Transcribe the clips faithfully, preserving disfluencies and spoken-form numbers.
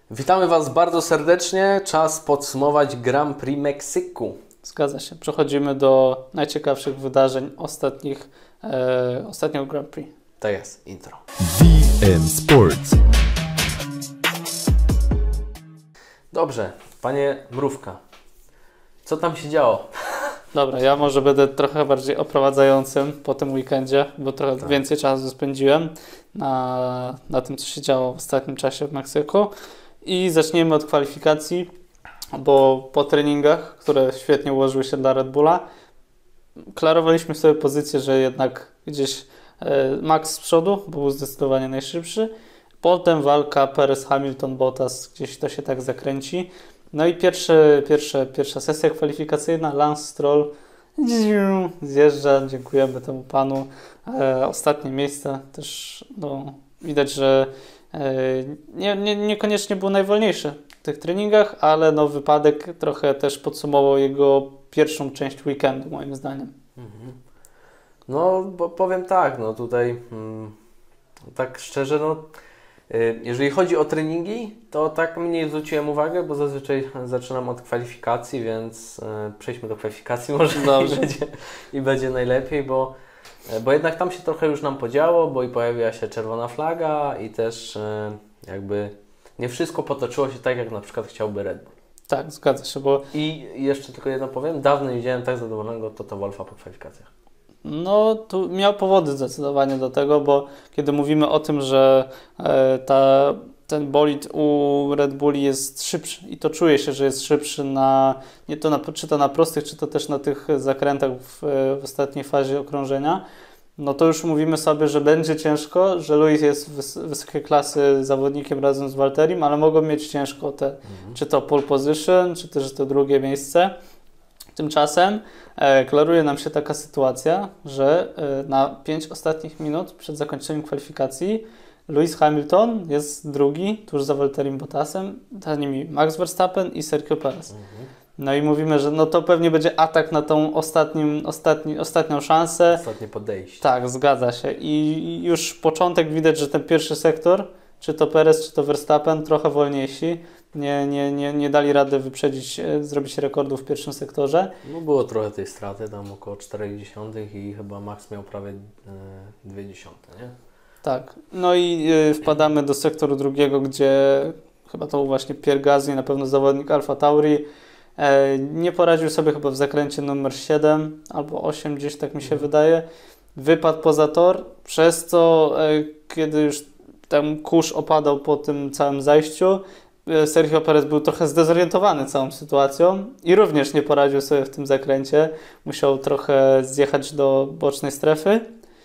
Witamy Was bardzo serdecznie. Czas podsumować Grand Prix Meksyku. Zgadza się. Przechodzimy do najciekawszych wydarzeń ostatnich, e, ostatniego Grand Prix. To jest intro. V N Sports. Dobrze, Panie Mrówka, co tam się działo? Dobra, ja może będę trochę bardziej oprowadzającym po tym weekendzie, bo trochę Tak. więcej czasu spędziłem na, na tym, co się działo w ostatnim czasie w Meksyku. I zaczniemy od kwalifikacji, bo po treningach, które świetnie ułożyły się dla Red Bulla, klarowaliśmy sobie pozycję, że jednak gdzieś e, Max z przodu był zdecydowanie najszybszy. Potem walka Perez-Hamilton-Bottas, gdzieś to się tak zakręci. No i pierwsze, pierwsze, pierwsza sesja kwalifikacyjna, Lance Stroll zjeżdża, dziękujemy temu panu. E, ostatnie miejsce też no, widać, że e, nie, nie, niekoniecznie był najwolniejszy w tych treningach, ale no, wypadek trochę też podsumował jego pierwszą część weekendu, moim zdaniem. Mhm. No, bo powiem tak, no tutaj mm, tak szczerze, no y, jeżeli chodzi o treningi, to tak mniej zwróciłem uwagę, bo zazwyczaj zaczynam od kwalifikacji, więc y, przejdźmy do kwalifikacji może i będzie, i będzie najlepiej, bo, y, bo jednak tam się trochę już nam podziało, bo i pojawiła się czerwona flaga i też y, jakby nie wszystko potoczyło się tak, jak na przykład chciałby Red Bull. Tak, zgadza się, bo I jeszcze tylko jedno powiem, dawno nie widziałem tak zadowolonego Toto Wolffa po kwalifikacjach. no, tu miał powody zdecydowanie do tego, bo kiedy mówimy o tym, że e, ta, ten bolid u Red Bulli jest szybszy i to czuje się, że jest szybszy na, nie to na, czy to na prostych, czy to też na tych zakrętach w, w ostatniej fazie okrążenia, no to już mówimy sobie, że będzie ciężko, że Lewis jest wys wysokiej klasy zawodnikiem razem z Valtterim, ale mogą mieć ciężko te, mhm. czy to pole position, czy też to drugie miejsce. Tymczasem e, klaruje nam się taka sytuacja, że e, na pięć ostatnich minut przed zakończeniem kwalifikacji Lewis Hamilton jest drugi, tuż za Valtterim Bottasem, za nimi Max Verstappen i Sergio Perez. Mhm. No i mówimy, że no to pewnie będzie atak na tą ostatnim, ostatni, ostatnią szansę. Ostatnie podejście. Tak, zgadza się. I już początek widać, że ten pierwszy sektor, czy to Perez, czy to Verstappen, trochę wolniejsi. Nie, nie, nie, nie dali rady wyprzedzić, zrobić rekordów w pierwszym sektorze. No było trochę tej straty, tam około cztery dziesiątych i chyba Max miał prawie dwie dziesiąte, nie? Tak. No i y, wpadamy do sektoru drugiego, gdzie chyba to był właśnie Pierre Gasly, na pewno zawodnik Alfa Tauri. E, nie poradził sobie chyba w zakręcie numer siedem albo osiem, gdzieś tak mi się wydaje. Wypadł poza tor, przez co e, kiedy już ten kurz opadał po tym całym zajściu, Sergio Perez był trochę zdezorientowany całą sytuacją i również nie poradził sobie w tym zakręcie. Musiał trochę zjechać do bocznej strefy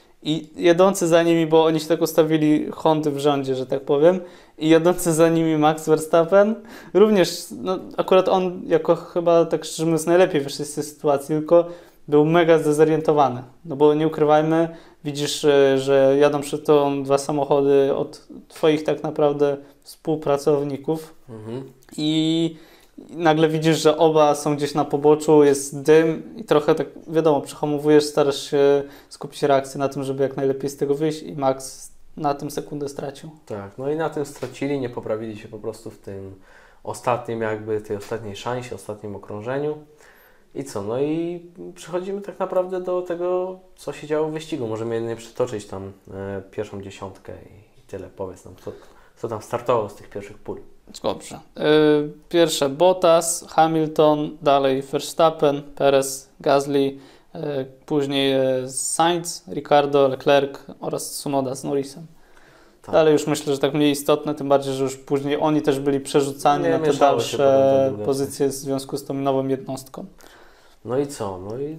i jadący za nimi, bo oni się tak ustawili Hondy w rządzie, że tak powiem, i jadący za nimi Max Verstappen, również, no akurat on jako chyba, tak szczerze mówiąc, najlepiej wyszedł z tej sytuacji, tylko był mega zdezorientowany, no bo nie ukrywajmy, widzisz, że jadą przed tobą dwa samochody od twoich tak naprawdę współpracowników mhm. i nagle widzisz, że oba są gdzieś na poboczu, jest dym i trochę tak, wiadomo, przehamowujesz, starasz się skupić reakcję na tym, żeby jak najlepiej z tego wyjść i Max na tym sekundę stracił. Tak, no i na tym stracili, nie poprawili się po prostu w tym ostatnim jakby, tej ostatniej szansie, ostatnim okrążeniu. I co? No i przechodzimy tak naprawdę do tego, co się działo w wyścigu. Możemy jedynie przytoczyć tam e, pierwszą dziesiątkę i, i tyle. Powiedz nam, co, co tam startowało z tych pierwszych pól. Dobrze. Yy, pierwsze Bottas, Hamilton, dalej Verstappen, Perez, Gasly, yy, później yy, Sainz, Ricardo, Leclerc oraz Tsunoda z Norrisem. Tak. Dalej już myślę, że tak mniej istotne, tym bardziej, że już później oni też byli przerzucani nie, na te dalsze pozycje w związku z tą nową jednostką. No i co? No i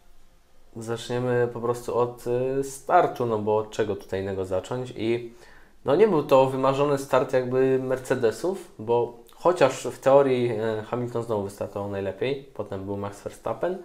zaczniemy po prostu od y, startu, no bo od czego tutaj innego zacząć i no nie był to wymarzony start jakby Mercedesów, bo chociaż w teorii y, Hamilton znowu wystartował najlepiej, potem był Max Verstappen,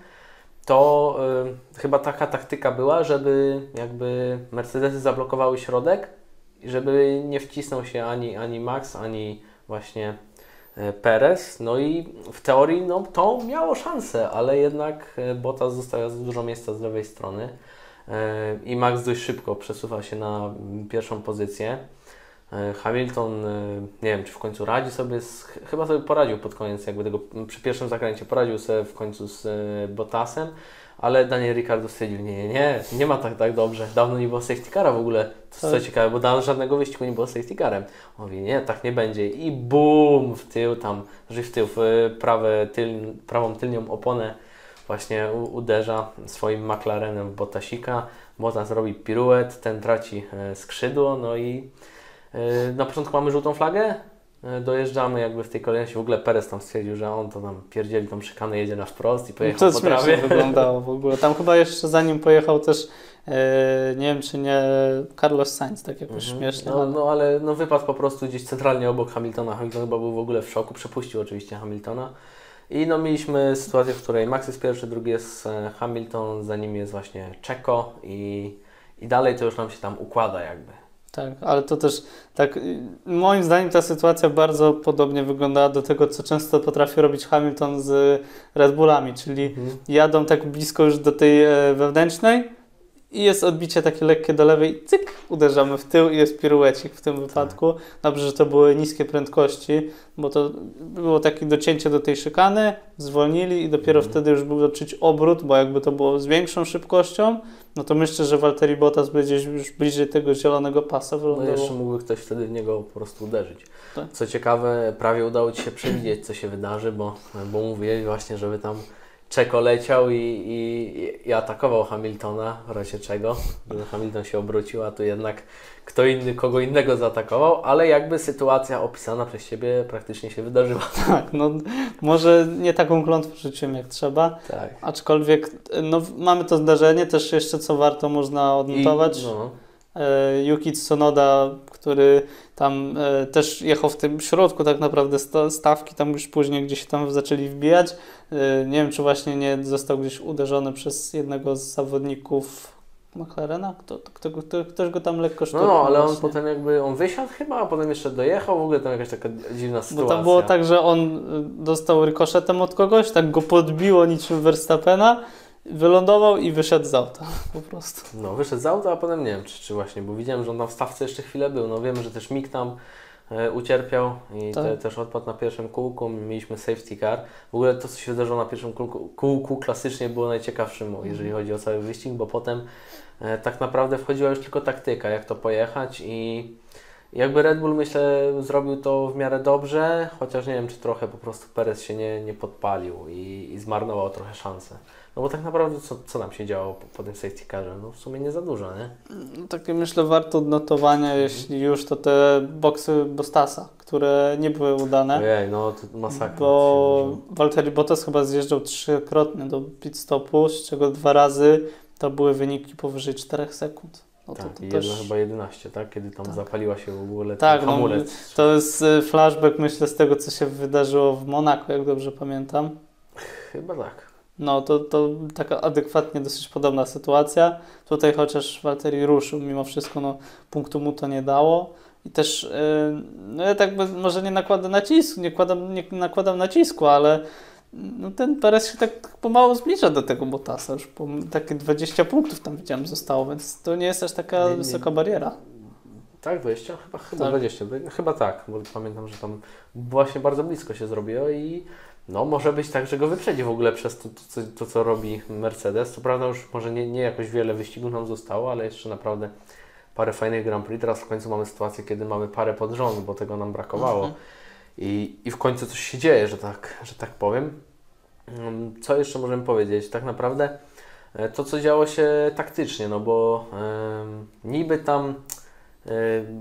to y, chyba taka taktyka była, żeby jakby Mercedesy zablokowały środek i żeby nie wcisnął się ani, ani Max, ani właśnie Perez, no i w teorii no, to miało szansę, ale jednak Bottas zostawia za dużo miejsca z lewej strony i Max dość szybko przesuwa się na pierwszą pozycję. Hamilton, nie wiem, czy w końcu radzi sobie, z, chyba sobie poradził pod koniec jakby tego, przy pierwszym zakręcie poradził sobie w końcu z Bottasem, ale Daniel Ricciardo stwierdził, nie, nie, nie, nie ma tak tak dobrze, dawno nie było safety cara w ogóle, to jest co ciekawe, bo dawno żadnego wyścigu nie było safety carem. On mówi, nie, tak nie będzie i bum, w tył tam, że w tył, w prawe, tyl, prawą tylnią oponę właśnie uderza swoim McLarenem w Bottasika, Bottas robi piruet, ten traci skrzydło, no i na początku mamy żółtą flagę, dojeżdżamy jakby w tej kolejności, w ogóle Perez tam stwierdził, że on to tam pierdzieli tą szykanę, jedzie na wprost i pojechał to po trawie. To wyglądało w ogóle. Tam chyba jeszcze zanim pojechał też, e, nie wiem czy nie Carlos Sainz, tak jakoś mhm. śmiesznie. No, ale... no ale no, wypadł po prostu gdzieś centralnie obok Hamiltona. Hamilton chyba był w ogóle w szoku, przepuścił oczywiście Hamiltona. I no mieliśmy sytuację, w której Max jest pierwszy, drugi jest Hamilton, za nim jest właśnie Checo i, i dalej to już nam się tam układa jakby. Tak, ale to też tak moim zdaniem ta sytuacja bardzo podobnie wyglądała do tego, co często potrafi robić Hamilton z Red Bullami, czyli mhm. jadą tak blisko już do tej wewnętrznej i jest odbicie takie lekkie do lewej, cyk, uderzamy w tył i jest piruecik w tym wypadku. Tak. Dobrze, że to były niskie prędkości, bo to było takie docięcie do tej szykany, zwolnili i dopiero mhm. wtedy już był czuć obrót, bo jakby to było z większą szybkością, no to myślę, że Valtteri Bottas będzie już bliżej tego zielonego pasa wylądował. No jeszcze mógłby ktoś wtedy w niego po prostu uderzyć. Tak. Co ciekawe, prawie udało Ci się przewidzieć, co się wydarzy, bo, bo mówili właśnie, żeby tam Checo leciał i, i, i atakował Hamiltona, w razie czego, żeby Hamilton się obrócił, a tu jednak kto inny kogo innego zaatakował, ale jakby sytuacja opisana przez Ciebie praktycznie się wydarzyła. Tak, no może nie taką klątwę rzuciłem jak trzeba, tak. Aczkolwiek no, mamy to zdarzenie, też jeszcze co warto można odnotować. I, no. e, Yuki Tsunoda, który tam e, też jechał w tym środku tak naprawdę sta, stawki, tam już później gdzieś tam zaczęli wbijać. E, nie wiem, czy właśnie nie został gdzieś uderzony przez jednego z zawodników McLarena? Kto, kto, kto, ktoś go tam lekko szturchnął. No, ale on właśnie. potem jakby, on wysiadł chyba, a potem jeszcze dojechał, w ogóle tam jakaś taka dziwna sytuacja. Bo tam było tak, że on dostał rykoszetem od kogoś, tak go podbiło niczym Verstappena, wylądował i wyszedł z auta po prostu. No, wyszedł z auta, a potem nie wiem, czy, czy właśnie, bo widziałem, że on tam w stawce jeszcze chwilę był. No wiemy, że też Mick tam e, ucierpiał i tak. te, też odpadł na pierwszym kółku, mieliśmy safety car. W ogóle to, co się wydarzyło na pierwszym kółku, kółku klasycznie było najciekawszym, jeżeli chodzi o cały wyścig, bo potem e, tak naprawdę wchodziła już tylko taktyka, jak to pojechać i jakby Red Bull, myślę, zrobił to w miarę dobrze, chociaż nie wiem, czy trochę po prostu Perez się nie, nie podpalił i, i zmarnował trochę szansę. No bo tak naprawdę co, co nam się działo po, po tym safety carze? No w sumie nie za dużo, nie? No, takie myślę warto odnotowania, mhm. jeśli już, to te boksy Bottasa, które nie były udane. Ojej, no to masakra. Bo Valtteri Bottas chyba zjeżdżał trzykrotnie do pit stopu, z czego dwa razy to były wyniki powyżej czterech sekund. No tak, to, to i też... jedno chyba jedenaście, tak? Kiedy tam tak. zapaliła się w ogóle tak, ten hamulec. No, to jest flashback, myślę, z tego, co się wydarzyło w Monako, jak dobrze pamiętam. Chyba tak. No to, to taka adekwatnie dosyć podobna sytuacja. Tutaj chociaż Valtteri ruszył, mimo wszystko no, punktu mu to nie dało. I też, yy, no ja tak może nie nakładam nacisku, nie, kładam, nie nakładam nacisku, ale no, ten Perez się tak pomału zbliża do tego Bottasa. Już po, takie dwadzieścia punktów tam widziałem zostało, więc to nie jest aż taka nie, wysoka nie. bariera. Tak, dwadzieścia? Chyba, chyba tak. dwadzieścia. Chyba tak, bo pamiętam, że tam właśnie bardzo blisko się zrobiło i no może być tak, że go wyprzedzi w ogóle przez to, to, to co robi Mercedes. Co prawda już może nie, nie jakoś wiele wyścigów nam zostało, ale jeszcze naprawdę parę fajnych Grand Prix. Teraz w końcu mamy sytuację, kiedy mamy parę pod rząd, bo tego nam brakowało. Mhm. I, I w końcu coś się dzieje, że tak, że tak powiem. Co jeszcze możemy powiedzieć? Tak naprawdę to, co działo się taktycznie, no bo yy, niby tam yy,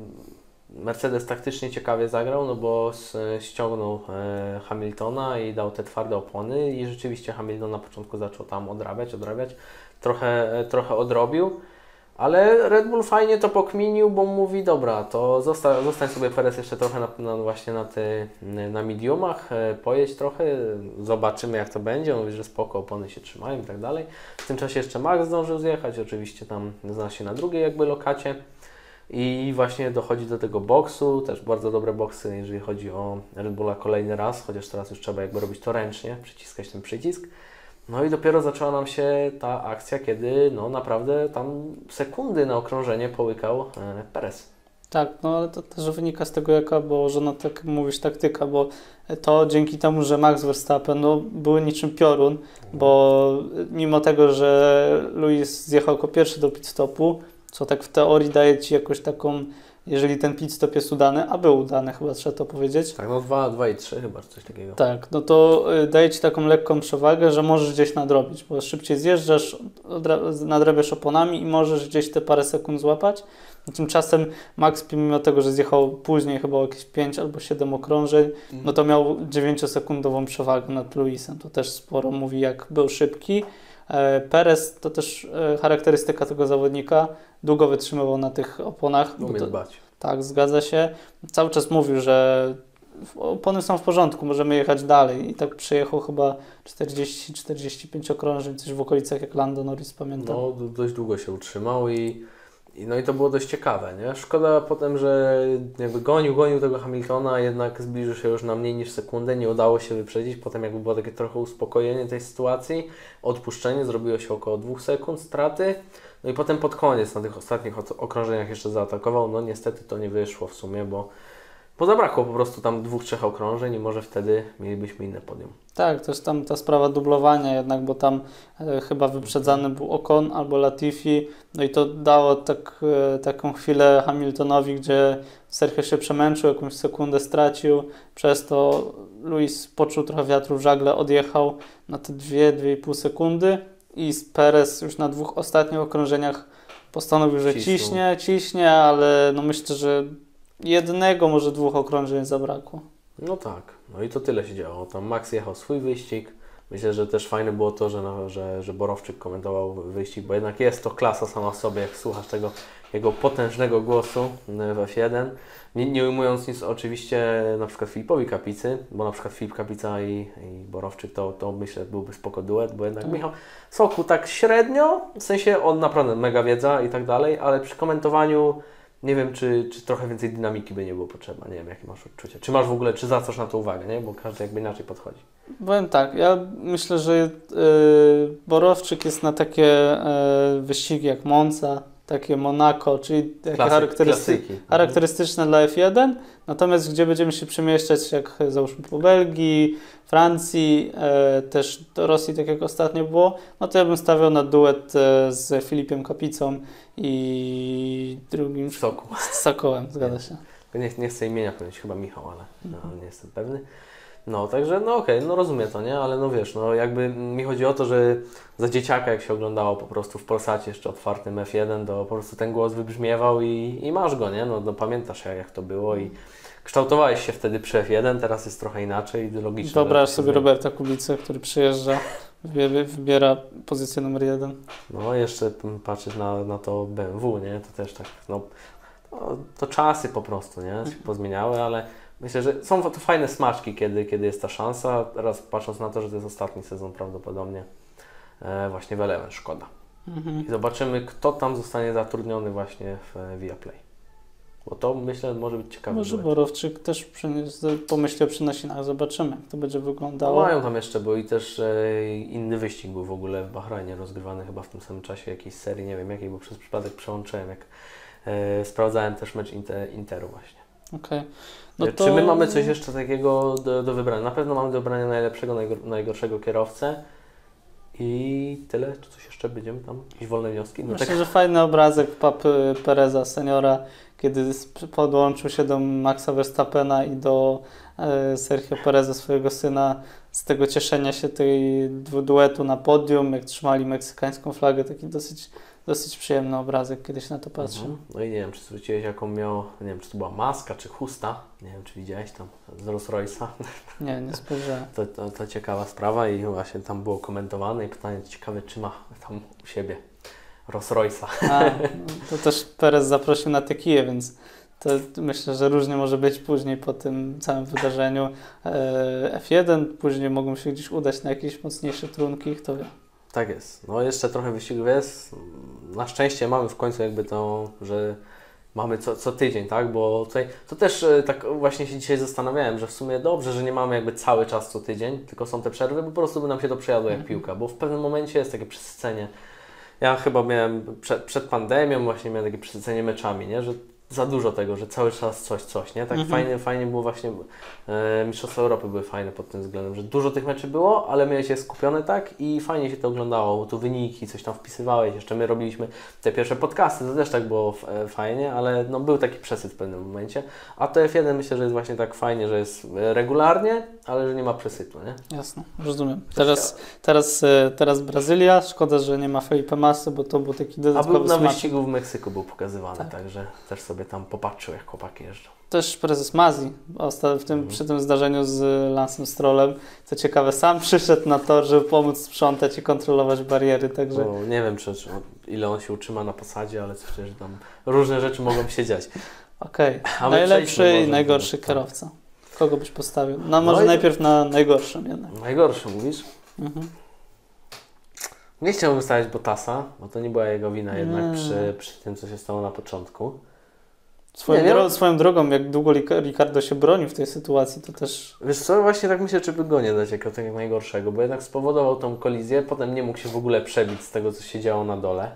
Mercedes taktycznie ciekawie zagrał, no bo ściągnął e, Hamiltona i dał te twarde opony i rzeczywiście Hamilton na początku zaczął tam odrabiać, odrabiać, trochę, e, trochę odrobił, ale Red Bull fajnie to pokminił, bo mówi, dobra, to zosta, zostań sobie Perez jeszcze trochę na, na, właśnie na, te, na mediumach, e, pojedź trochę, zobaczymy jak to będzie, mówi, że spoko, opony się trzymają i tak dalej. W tym czasie jeszcze Max zdążył zjechać, oczywiście tam znalazł się na drugiej jakby lokacie. I właśnie dochodzi do tego boksu, też bardzo dobre boksy, jeżeli chodzi o Red Bulla kolejny raz, chociaż teraz już trzeba jakby robić to ręcznie, przyciskać ten przycisk. No i dopiero zaczęła nam się ta akcja, kiedy no naprawdę tam sekundy na okrążenie połykał e, Perez. Tak, no ale to też wynika z tego, jaka była żona, tak jak mówisz, taktyka, bo to dzięki temu, że Max Verstappen no, był niczym piorun, bo mimo tego, że Lewis zjechał jako pierwszy do pit stopu, co tak w teorii daje Ci jakąś taką, jeżeli ten pit stop jest udany, a był udany chyba, trzeba to powiedzieć. Tak, no dwa, dwa i trzy chyba, czy coś takiego. Tak, no to daje Ci taką lekką przewagę, że możesz gdzieś nadrobić, bo szybciej zjeżdżasz, nadrabiasz oponami i możesz gdzieś te parę sekund złapać. Tymczasem Max, mimo tego, że zjechał później chyba o jakieś pięć albo siedem okrążeń, mm. no to miał dziewięciosekundową przewagę nad Lewisem. To też sporo mówi, jak był szybki. E, Perez to też e, charakterystyka tego zawodnika. Długo wytrzymywał na tych oponach. Umie to, dbać. Tak, zgadza się. Cały czas mówił, że opony są w porządku, możemy jechać dalej. I tak przejechał chyba czterdzieści czterdzieści pięć okrążeń, coś w okolicach jak Lando Norris, pamiętam. No, dość długo się utrzymał i I no i to było dość ciekawe, nie? Szkoda potem, że jakby gonił, gonił tego Hamiltona, jednak zbliżył się już na mniej niż sekundę, nie udało się wyprzedzić. Potem jakby było takie trochę uspokojenie tej sytuacji, odpuszczenie, zrobiło się około dwóch sekund straty. No i potem pod koniec, na tych ostatnich okrążeniach jeszcze zaatakował. No niestety to nie wyszło w sumie, bo, bo zabrakło po prostu tam dwóch, trzech okrążeń i może wtedy mielibyśmy inne podium. Tak, też tam ta sprawa dublowania jednak, bo tam e, chyba wyprzedzany był Ocon albo Latifi, no i to dało tak, e, taką chwilę Hamiltonowi, gdzie Sergio się przemęczył, jakąś sekundę stracił, przez to Lewis poczuł trochę wiatru w żagle, odjechał na te dwie, dwie i pół sekundy i Perez już na dwóch ostatnich okrążeniach postanowił, że Cisnął. ciśnie, ciśnie, ale no myślę, że jednego, może dwóch okrążeń zabrakło. No tak, no i to tyle się działo. Tam Max jechał swój wyścig. Myślę, że też fajne było to, że, no, że, że Borowczyk komentował wyścig, bo jednak jest to klasa sama w sobie, jak słuchasz tego jego potężnego głosu w F jeden. Nie, nie ujmując nic oczywiście na przykład Filipowi Kapicy, bo na przykład Filip Kapica i, i Borowczyk to, to myślę byłby spoko duet, bo jednak tak. Michał Soku tak średnio, w sensie on naprawdę mega wiedza i tak dalej, ale przy komentowaniu nie wiem, czy, czy trochę więcej dynamiki by nie było potrzeba. Nie wiem, jakie masz odczucie. Czy masz w ogóle, czy zwracasz na to uwagę, nie? Bo każdy jakby inaczej podchodzi. Powiem tak, ja myślę, że yy, Borowczyk jest na takie yy, wyścigi jak Monza, takie Monaco, czyli takie Klasyk, charakterysty klasyki. charakterystyczne dla F jeden, natomiast gdzie będziemy się przemieszczać, jak załóżmy po Belgii, Francji, yy, też do Rosji, tak jak ostatnio było, no to ja bym stawiał na duet yy, z Filipem Kapicą i drugim Soku. z Sokołem, zgadza się. Nie, nie chcę imienia powiedzieć, chyba Michał, ale no, nie jestem pewny. No, także no okej, okay, no rozumiem to, nie? Ale no wiesz, no jakby mi chodzi o to, że za dzieciaka jak się oglądało po prostu w Polsacie jeszcze otwartym F jeden, to po prostu ten głos wybrzmiewał i, i masz go, nie? No, no pamiętasz jak, jak to było i kształtowałeś się wtedy przy F jeden, teraz jest trochę inaczej, ideologicznie. Wyobraź sobie Roberta Kubicę, który przyjeżdża, wybiera pozycję numer jeden. No jeszcze patrzysz na, na to B M W, nie? To też tak, no to, to czasy po prostu, nie? Się pozmieniały, ale myślę, że są to fajne smaczki, kiedy, kiedy jest ta szansa. Teraz patrząc na to, że to jest ostatni sezon prawdopodobnie e, właśnie w Eleven, szkoda. Mhm. I zobaczymy, kto tam zostanie zatrudniony właśnie w Viaplay. Bo to myślę może być ciekawe. Może duet. Borowczyk też przyniósł, pomyśli o przynosinach, zobaczymy jak to będzie wyglądało. No mają tam jeszcze, bo i też e, inny wyścig był w ogóle w Bahrajnie rozgrywany chyba w tym samym czasie jakiejś serii, nie wiem jakiej, bo przez przypadek przełączyłem, jak e, sprawdzałem też mecz Inter, Interu właśnie. Okay. No to... Czy my mamy coś jeszcze takiego do, do wybrania? Na pewno mamy do wybrania najlepszego, najgor- najgorszego kierowcę i tyle. Czy coś jeszcze będziemy tam? Jakieś wolne wnioski? No Myślę, tak... że fajny obrazek papy Pereza seniora, kiedy podłączył się do Maxa Verstappena i do e, Sergio Pereza, swojego syna, z tego cieszenia się tej duetu na podium, jak trzymali meksykańską flagę, taki dosyć Dosyć przyjemny obrazek, kiedyś na to patrzę. Mhm. No i nie wiem, czy zwróciłeś jaką miał, nie wiem, czy to była maska, czy chusta. Nie wiem, czy widziałeś tam z Rolls Royce'a. Nie, nie spojrzałem. To, to, to ciekawa sprawa i właśnie tam było komentowane i pytanie ciekawe, czy ma tam u siebie Rolls Royce'a. A, to też Perez zaprosił na Tekiję, więc to myślę, że różnie może być później po tym całym wydarzeniu. F jeden, później mogą się gdzieś udać na jakieś mocniejsze trunki, kto wie. Tak jest. No jeszcze trochę wyścigów jest. Na szczęście mamy w końcu jakby to, że mamy co, co tydzień, tak? Bo tutaj to też tak właśnie się dzisiaj zastanawiałem, że w sumie dobrze, że nie mamy jakby cały czas co tydzień, tylko są te przerwy, bo po prostu by nam się to przejadło jak piłka, bo w pewnym momencie jest takie przesycenie. Ja chyba miałem przed, przed pandemią właśnie miałem takie przesycenie meczami, nie? Że za dużo tego, że cały czas coś, coś, nie? Tak Mhm. fajnie, fajnie było właśnie, e, Mistrzostwa Europy były fajne pod tym względem, że dużo tych meczy było, ale miałeś je skupione tak i fajnie się to oglądało, bo tu wyniki, coś tam wpisywałeś, jeszcze my robiliśmy te pierwsze podcasty, to też tak było e, fajnie, ale no był taki przesyt w pewnym momencie, a to F jeden myślę, że jest właśnie tak fajnie, że jest regularnie, ale że nie ma przesytu, nie? Jasne, rozumiem. Teraz, teraz, e, teraz Brazylia, szkoda, że nie ma Felipe Massy, bo to był taki A dodatkowy był na smaczek. wyścigu w Meksyku był pokazywany, Tak. także też sobie tam popatrzył, jak chłopaki jeżdżą. Też prezes Mazzi osta- w tym, Mhm. przy tym zdarzeniu z Lancem Strollem, co ciekawe, sam przyszedł na tor, żeby pomóc sprzątać i kontrolować bariery, także No, nie wiem, czy, czy, ile on się utrzyma na posadzie, ale przecież tam różne rzeczy mogą się dziać. okej. A my Najlepszy przejdźmy i może najgorszy do- kierowca. Kogo byś postawił? No No może i- najpierw na najgorszym jednak. Najgorszy mówisz? Mhm. Nie chciałbym stawiać Bottasa, bo to nie była jego wina jednak Nie. przy, przy tym, co się stało na początku. Swoją, Nie, nie dro- no- swoją drogą, jak długo Ric- Ricardo się bronił w tej sytuacji, to też... Wiesz co, właśnie tak myślę, czy by go nie dać jako tego najgorszego, bo jednak spowodował tą kolizję, potem nie mógł się w ogóle przebić z tego, co się działo na dole.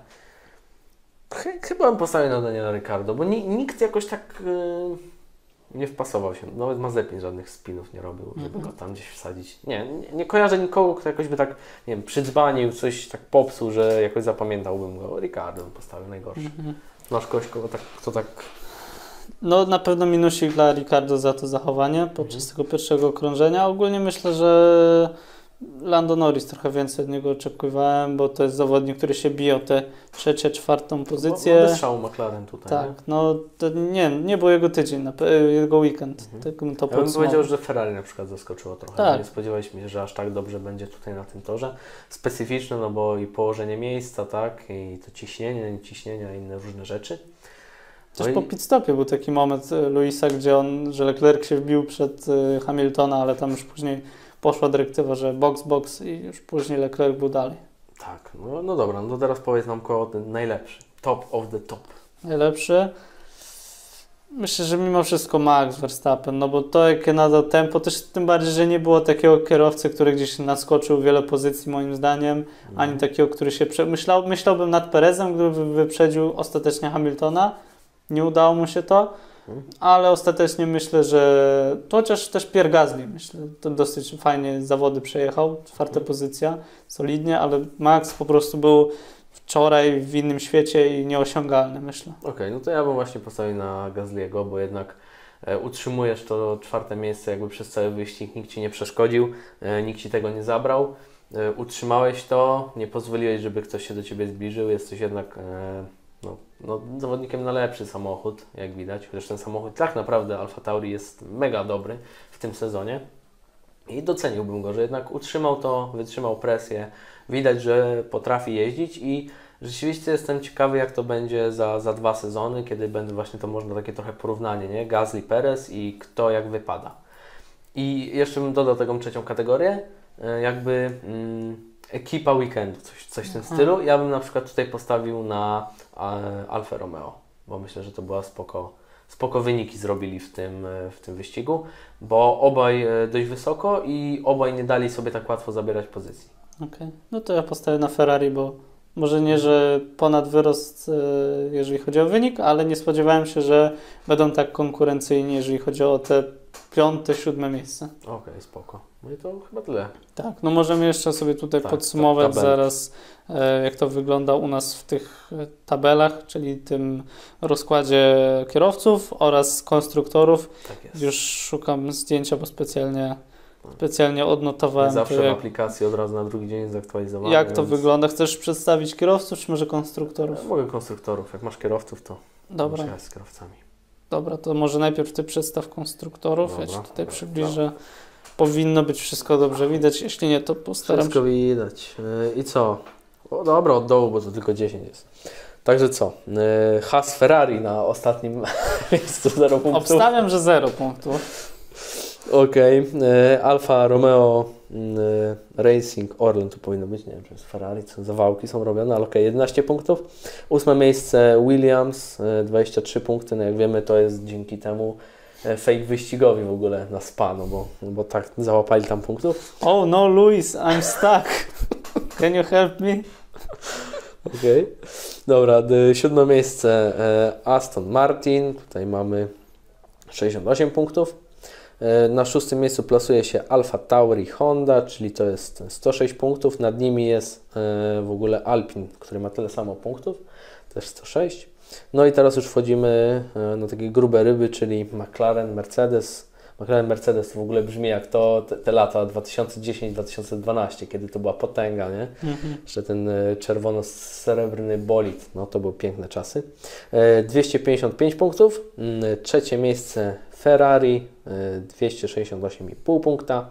Ch- chyba bym postawił na Daniela Ricciardo, bo ni- nikt jakoś tak yy, nie wpasował się. Nawet Mazepin żadnych spinów nie robił, żeby Mhm. go tam gdzieś wsadzić. Nie, nie, nie kojarzę nikogo, kto jakoś by tak, nie wiem, przydzbanił, coś tak popsuł, że jakoś zapamiętałbym go. Ricciardo bym postawił najgorszy. Mhm. Masz kogoś, kogo tak, kto tak... No na pewno minusik dla Ricardo za to zachowanie podczas tego pierwszego okrążenia. Ogólnie myślę, że Lando Norris trochę więcej od niego oczekiwałem, bo to jest zawodnik, który się bije o tę trzecią, czwartą Bo, pozycję. bo bez szału McLaren tutaj. Tak, Nie? no to nie, nie był jego tydzień, na pe- jego weekend. Mhm. Tak bym to Ja bym podsumował. powiedział, że Ferrari na przykład zaskoczyło trochę. Tak. Nie spodziewaliśmy się, że aż tak dobrze będzie tutaj na tym torze. Specyficzne, no bo i położenie miejsca, tak, i to ciśnienie, nie ciśnienia, inne różne rzeczy. Też No po i- pit stopie był taki moment y, Luisa, gdzie on, że Leclerc się wbił przed y, Hamiltona, ale tam już później poszła dyrektywa, że box, box i już później Leclerc był dalej. Tak, no, no dobra, no to teraz powiedz nam koło ten najlepszy. Top of the top. Najlepszy. Myślę, że mimo wszystko Max Verstappen, no bo to jakie nadał tempo, też tym bardziej, że nie było takiego kierowcy, który gdzieś naskoczył wiele pozycji moim zdaniem, ani takiego, który się prze... Myślał, myślałbym nad Perezem, który wy- wyprzedził ostatecznie Hamiltona. Nie udało mu się to, Mhm. ale ostatecznie myślę, że to chociaż też Pierre Gasly, myślę, to dosyć fajnie zawody przejechał, czwarta Mhm. pozycja, solidnie, ale Max po prostu był wczoraj w innym świecie i nieosiągalny, myślę. Okej, no to ja bym właśnie postawił na Gasly'ego, bo jednak e, utrzymujesz to czwarte miejsce jakby przez cały wyścig, nikt Ci nie przeszkodził, e, nikt Ci tego nie zabrał, e, utrzymałeś to, nie pozwoliłeś, żeby ktoś się do Ciebie zbliżył, jesteś jednak e, no, no, zawodnikiem na lepszy samochód, jak widać, chociaż ten samochód tak naprawdę Alfa Tauri jest mega dobry w tym sezonie i doceniłbym go, że jednak utrzymał to, wytrzymał presję, widać, że potrafi jeździć i rzeczywiście jestem ciekawy, jak to będzie za, za dwa sezony, kiedy będzie właśnie to można takie trochę porównanie, nie? Gasly, Perez i kto jak wypada. I jeszcze bym dodał taką trzecią kategorię, e, jakby mm, ekipa weekendu, coś, coś w tym Aha. stylu. Ja bym na przykład tutaj postawił na e, Alfa Romeo, bo myślę, że to była spoko, spoko wyniki zrobili w tym, e, w tym wyścigu, bo obaj e, dość wysoko i obaj nie dali sobie tak łatwo zabierać pozycji. Okej, no to ja postawię na Ferrari, bo może nie, że ponad wyrost, e, jeżeli chodzi o wynik, ale nie spodziewałem się, że będą tak konkurencyjni, jeżeli chodzi o te piąte, siódme miejsce. Okej, spoko. No i to chyba tyle. Tak, no możemy jeszcze sobie tutaj Tak, podsumować ta- tabelki. zaraz, e, jak to wygląda u nas w tych e, tabelach, czyli tym rozkładzie kierowców oraz konstruktorów. Tak jest. Już szukam zdjęcia, bo specjalnie, specjalnie Nie odnotowałem zawsze to, w jak, aplikacji od razu na drugi dzień jest zaktualizowane. jak to więc- wygląda. Chcesz przedstawić kierowców, czy może konstruktorów? Ja mogę konstruktorów. Jak masz kierowców, to Dobra. muszę jechać z kierowcami. Dobra, to może najpierw Ty przedstaw konstruktorów, ja Ci Dobra, tutaj dobra, przybliżę. Powinno być wszystko dobrze widać, jeśli nie, to postaram Wszystko się. widać. Yy, I co? O, dobra, od dołu, bo to tylko dziesięć jest. Także co? Yy, Haas Ferrari na ostatnim miejscu, zero punktów. Obstawiam, że zero punktów. Okej. Yy, Alfa Romeo yy, Racing Orlen tu powinno być, nie wiem, czy jest Ferrari, co zawałki są robione, ale okej, jedenaście punktów. Ósme miejsce Williams, yy, dwadzieścia trzy punkty, no jak wiemy, to jest dzięki temu yy, fake wyścigowi w ogóle na spa, no bo, bo tak załapali tam punktów. Oh no, Luis, I'm stuck. Can you help me? Okej. Dobra, d- siódme miejsce e, Aston Martin. Tutaj mamy sześćdziesiąt osiem punktów. E, na szóstym miejscu plasuje się Alfa Tauri Honda, czyli to jest sto sześć punktów. Nad nimi jest e, w ogóle Alpine, który ma tyle samo punktów, też sto sześć. No i teraz już wchodzimy e, na takie grube ryby, czyli McLaren, Mercedes. McLaren Mercedes to w ogóle brzmi jak to te, te lata dwa tysiące dziesiąt dwa tysiące dwanaście, kiedy to była potęga, nie? Mhm. Jeszcze ten e, czerwono-srebrny bolid, no to były piękne czasy. E, dwieście pięćdziesiąt pięć punktów. E, trzecie miejsce Ferrari, e, dwieście sześćdziesiąt osiem i pół punkta.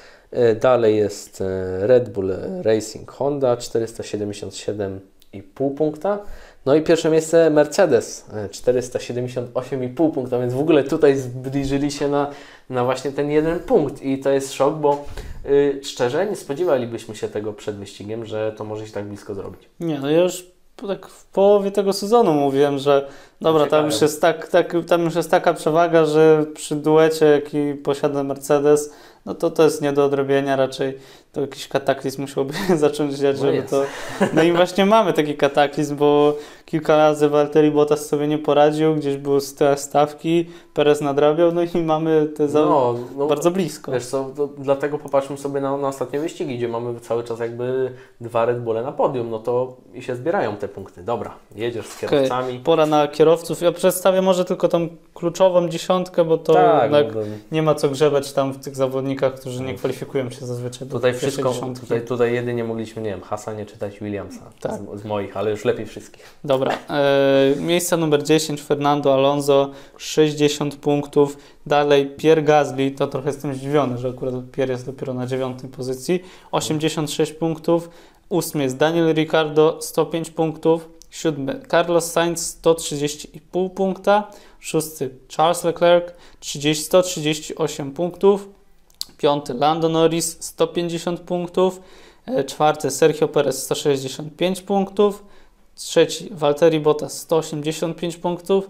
E, dalej jest e, Red Bull Racing Honda, czterysta siedemdziesiąt siedem i pół punkta. No i pierwsze miejsce Mercedes, czterysta siedemdziesiąt osiem i pół punkta, więc w ogóle tutaj zbliżyli się na, na właśnie ten jeden punkt i to jest szok, bo yy, szczerze nie spodziewalibyśmy się tego przed wyścigiem, że to może się tak blisko zrobić. Nie, no ja już tak w połowie tego sezonu mówiłem, że dobra, tam już, jest tak, tak, tam już jest taka przewaga, że przy duecie, jaki posiada Mercedes, no to to jest nie do odrobienia, raczej to jakiś kataklizm musiałby zacząć dziać, żeby no to... No i właśnie mamy taki kataklizm, bo kilka razy Valtteri Bottas sobie nie poradził, gdzieś były te stawki, Perez nadrabiał, no i mamy te za... no, no, bardzo blisko. Wiesz co, to dlatego popatrzmy sobie na, na ostatnie wyścigi, gdzie mamy cały czas jakby dwa Red Bulle na podium, no to i się zbierają te punkty. Dobra, jedziesz z kierowcami. Okay. Pora na kierowców. Ja przedstawię może tylko tą kluczową dziesiątkę, bo to tak, no, nie ma co grzebać tam w tych zawodnikach, którzy nie kwalifikują się zazwyczaj do tutaj wszystko, tutaj, tutaj jedynie mogliśmy, nie wiem, Hasa nie czytać Williamsa tak. z, z moich, ale już lepiej wszystkich. Dobra, e, miejsce numer dziesięć Fernando Alonso, sześćdziesiąt punktów. Dalej Pierre Gasly, to trochę jestem zdziwiony, że akurat Pierre jest dopiero na dziewiątej pozycji, osiemdziesiąt sześć punktów. Ósmy jest Daniel Ricciardo, sto pięć punktów. Siódmy Carlos Sainz, sto trzydzieści i pół punkta. Szósty Charles Leclerc, sto trzydzieści osiem punktów. Piąty Lando Norris, sto pięćdziesiąt punktów. Czwarty Sergio Perez, sto sześćdziesiąt pięć punktów. Trzeci Valtteri Bottas, sto osiemdziesiąt pięć punktów.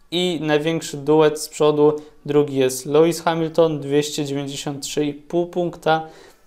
I największy duet z przodu, drugi jest Lewis Hamilton, dwieście dziewięćdziesiąt trzy i pół punkta.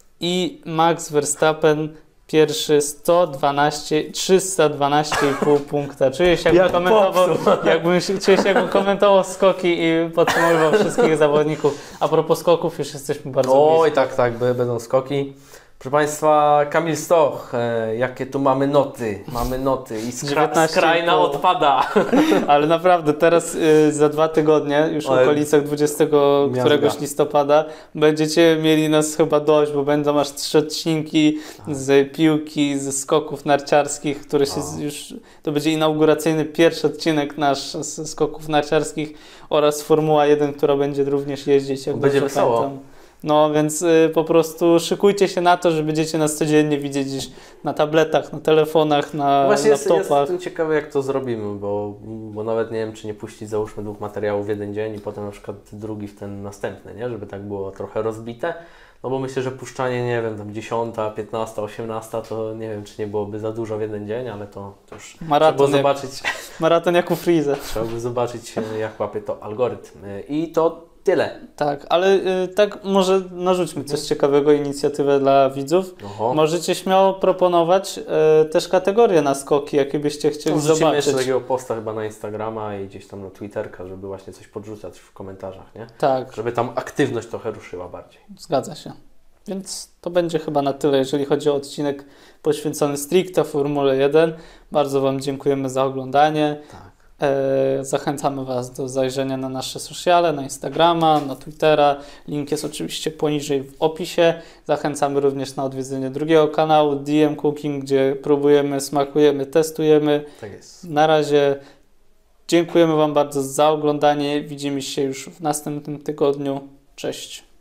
I Max Verstappen, pierwszy sto dwanaście, trzysta dwanaście i pół punkta. Czuję się jakbym, Jak komentował, jakbym, czuję się jakbym komentował skoki i podsumowywał wszystkich zawodników. A propos skoków, już jesteśmy bardzo blisko. Oj, tak, tak, będą skoki. Proszę Państwa, Kamil Stoch, e, jakie tu mamy noty? Mamy noty i skra- skrajna odpada. Ale naprawdę, teraz y, za dwa tygodnie, już w okolicach dwudziestego któregoś listopada, będziecie mieli nas chyba dość, bo będą aż trzy odcinki z piłki, ze skoków narciarskich, które się no. już, to będzie inauguracyjny pierwszy odcinek nasz z skoków narciarskich oraz Formuła jeden, która będzie również jeździć. Jak będzie wesoło. Pamiętam. No więc y, po prostu szykujcie się na to, że będziecie nas codziennie widzieć gdzieś na tabletach, na telefonach, na Właśnie laptopach. Jest, jestem ciekawy, jak to zrobimy, bo, bo nawet nie wiem, czy nie puścić, załóżmy, dwóch materiałów w jeden dzień i potem na przykład drugi w ten następny, nie? Żeby tak było trochę rozbite. No bo myślę, że puszczanie, nie wiem, tam dziesiąta, piętnasta, osiemnasta, to nie wiem, czy nie byłoby za dużo w jeden dzień, ale to, to już maraton trzeba jak, zobaczyć. Maraton jak u Freeza. Trzeba by zobaczyć, jak łapie to algorytm. I to tyle. Tak, ale y, tak może narzućmy coś ciekawego, inicjatywę dla widzów. Oho. Możecie śmiało proponować y, też kategorie na skoki, jakie byście chcieli Wrzucimy zobaczyć. jeszcze takiego posta chyba na Instagrama i gdzieś tam na Twitterka, żeby właśnie coś podrzucać w komentarzach, nie? Tak. Żeby tam aktywność trochę ruszyła bardziej. Zgadza się. Więc to będzie chyba na tyle, jeżeli chodzi o odcinek poświęcony stricte Formule jeden. Bardzo Wam dziękujemy za oglądanie. Tak. Zachęcamy Was do zajrzenia na nasze sociale, na Instagrama, na Twittera. Link jest oczywiście poniżej w opisie. Zachęcamy również na odwiedzenie drugiego kanału D M Cooking, gdzie próbujemy, smakujemy, testujemy. Tak jest. Na razie dziękujemy Wam bardzo za oglądanie. Widzimy się już w następnym tygodniu. Cześć.